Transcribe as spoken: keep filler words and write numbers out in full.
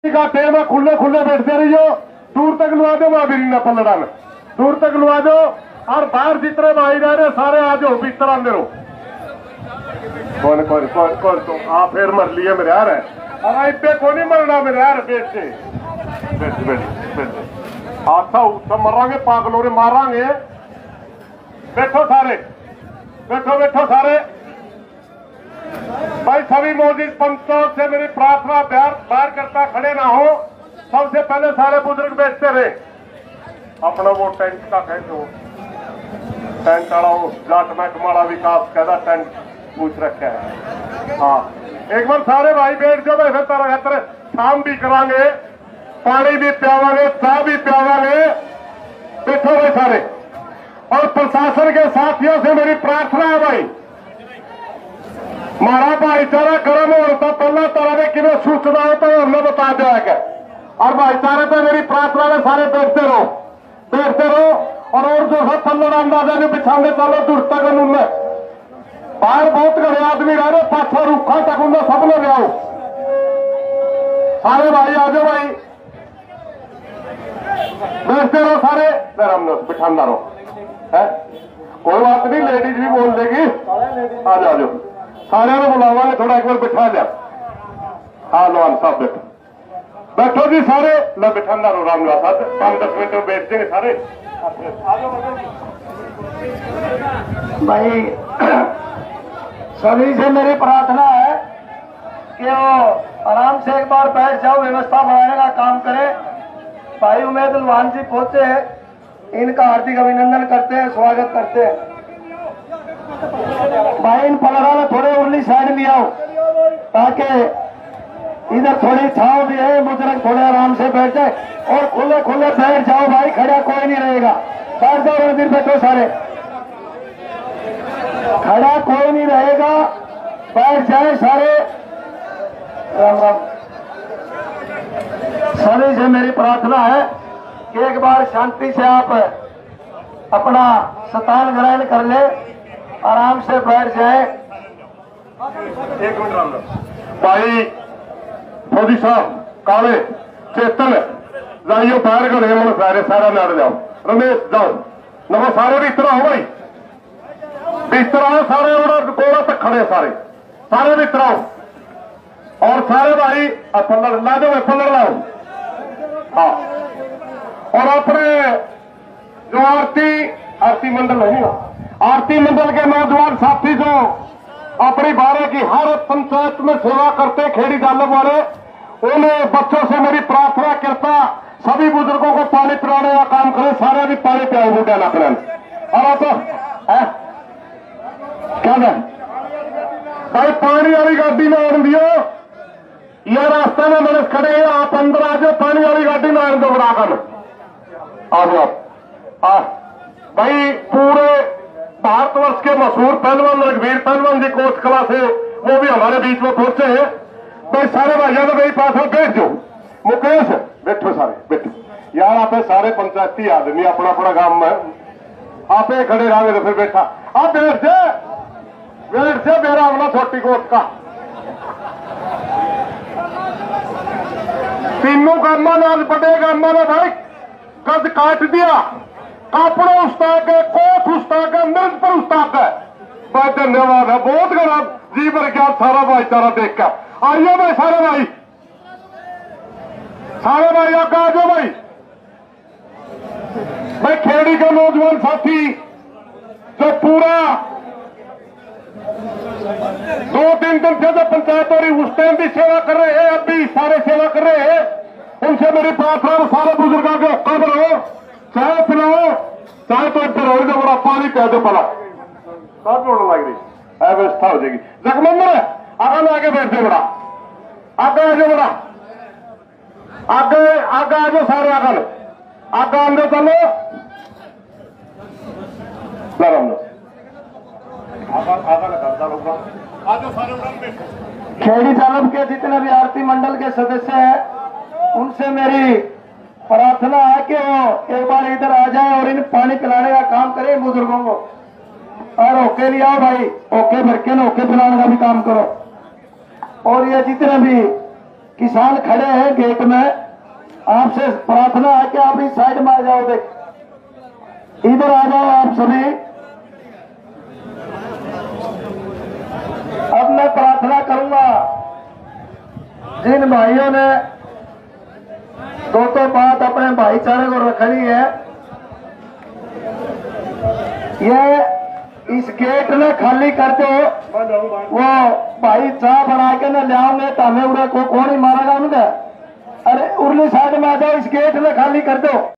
का टेम है, खुले खुले बैठते रहियो, दूर तक लुआ दो महावीर ने पलड़ा में, दूर तक लुआ दो। और बाहर जितने भाई रह रहे सारे आ जाओ भीतर अंदर हो। कौन कौन कौन कौन तो आ फिर मर लिए मेरे यार है, अरे इतने को नहीं मरना मेरे यार, बैठ से बैठ बैठ बैठ आता उत्सव मरांगे, पागलों रे मारांगे। बैठो सारे, बैठो बैठो सारे भाई। सभी मौजूद पंचों से मेरी प्रार्थना प्यार बार करता खड़े ना हो। सबसे पहले सारे बुजुर्ग बैठते रहे। अपना वो टेंट का कहते टेंट वाला वो जाट में कमाड़ा विकास कहता टेंट पूछ रखा है। हाँ एक बार सारे भाई बैठ जाओ। वैसे तरह तरह शाम भी करांगे, पानी भी पियावांगे, चाय भी पियावांगे। बैठो भाई सारे। और प्रशासन के साथियों से मेरी प्रार्थना है भाई, मारा भाईचारा गर्म होता पहला तरह ने कि सूचना हो तो हमने बता दिया है। और भाईचारे पे मेरी प्रार्थना में सारे बैठते रहो, बैठते रहो। और और जो है पल्लड़ अंदाजा जो बिछाने चलो दूर तक उनमें बाहर बहुत घने आदमी रह रहे, पाछा रूखा तक उनमें सब लोग ले आओ। सारे भाई आ जाओ भाई, बैठते रहो सारे, बिठाना रहो है। कोई बात नहीं, लेडीज भी बोल देगी। आ जाओ आ जाओ सारे ने बुलावा ने थोड़ा एक बार बिठा लिया। हाँ लोहान साहब बैठो, बैठो जी सारे। लो बिठाना रो राम निवास पांच दस मिनट में बैठ जाएंगे सारे। भाई सभी से मेरी प्रार्थना है कि वो आराम से एक बार बैठ जाओ, व्यवस्था बनाने का काम करें। भाई उमेद लोहान जी पहुंचे हैं, इनका हार्दिक अभिनंदन करते हैं, स्वागत करते हैं। भाई इन पलड़ा में थोड़े उर्ली साइड में आओ ताकि इधर थोड़ी छाव भी है, बुजुर्ग थोड़े आराम से बैठ जाए। और खुले खुले बैठ जाओ भाई, खड़ा कोई नहीं रहेगा। बैठ जाओ रणधीर, बैठो सारे, खड़ा कोई नहीं रहेगा, बैठ जाए सारे। राम राम। सभी से मेरी प्रार्थना है कि एक बार शांति से आप अपना स्थान ग्रहण कर ले, आराम से बैठ जाए। एक मिनट राम भाई, मोदी साहब काले चेतन जाइयो बाहर गए मन सारे सारा लड़ जाओ। रमेश जाओ नमो सारे भी तरह हो भाई, बिस्तर आओ सारे। और गोला तक खड़े सारे, सारे भी तरह। और सारे भाई पल्लड़ ला दो, पल्लड़ लाओ। हाँ और अपने जो आरती आरती मंडल नहीं हो, आरती मंडल के नौजवान साथी जो अपनी बारे की हर पंचायत में सेवा करते खेड़ी डालने वाले, उन्हें बच्चों से मेरी प्रार्थना करता सभी बुजुर्गों को पानी पिलाने का काम करें। सारे भी पानी पिलाओ बूटा नकलन। और आप क्या है भाई, पानी वाली गाड़ी में आन दियो। यह रास्ते में मेरे खड़े हैं, आप अंदर आ जाओ, पानी वाली गाड़ी में आन दो बराबर आ जाओ। भाई पूरे भारतवर्ष के मशहूर पहलवान रघुवीर पहलवान जी कोच कला से वो भी हमारे बीच में पहुंचे हैं। भाई सारे भाइयों को मेरी पास बैठ जाओ। मुकेश बैठो सारे, बैठो यार। आप सारे पंचायती आदमी अपना अपना काम में आप खड़े रहोगे तो फिर बैठा आप बैठ से बैठ से मेरा अपना छोटी कोट का तीनों कामा नाल बड़े कामा ने भाई कद काट दिया। कापड़ा उस्ताद है, कोट उस्ताद है, नृत्य पर उस्ताद है। बहुत धन्यवाद है, बहुत गला जी भर क्या सारा भाईचारा देख कर। आइए भाई सारे भाई, सारे भाई आगे आ जाओ भाई। भाई खेड़ी का नौजवान साथी जो पूरा दो तीन दिन से जो पंचायत हो रही उस टाइम भी सेवा कर रहे हैं, अब भी सारे सेवा कर रहे हैं। उनसे मेरी प्रार्थना सारे बुजुर्गों के हक्का बनाओ, चाय पिलाओ, चाय तो इधर हो जाओ, बड़ा पानी कह दो पला सब जोड़ने लग रही व्यवस्था हो जाएगी। जगमंदिर है आगे में आगे बैठ जाओ, बड़ा आगे आ जाओ, बड़ा आगे आगे आ जाओ सारे, आगे आगे अंदर चलो। खेड़ी तालब के जितने भी आरती मंडल के सदस्य हैं उनसे मेरी प्रार्थना है कि वो एक बार इधर आ जाए और इन पानी पिलाने का काम करें बुजुर्गों को। और ओके लिया भाई, ओके भर के ना ओके पिलाने का भी काम करो। और ये जितने भी किसान खड़े हैं गेट में, आपसे प्रार्थना है कि आप इस साइड में आ जाओ, देख इधर आ जाओ आप सभी। अब मैं प्रार्थना करूंगा जिन भाइयों ने दो तो बात अपने भाईचारे को रखनी है, ये इस गेट ने खाली कर दो। वो भाई चाह बना के ना ले आओगे तो हमें उड़ा को कौन ही मारेगा उनका। अरे उर्ली साइड में आ जाओ, इस गेट में खाली कर दो।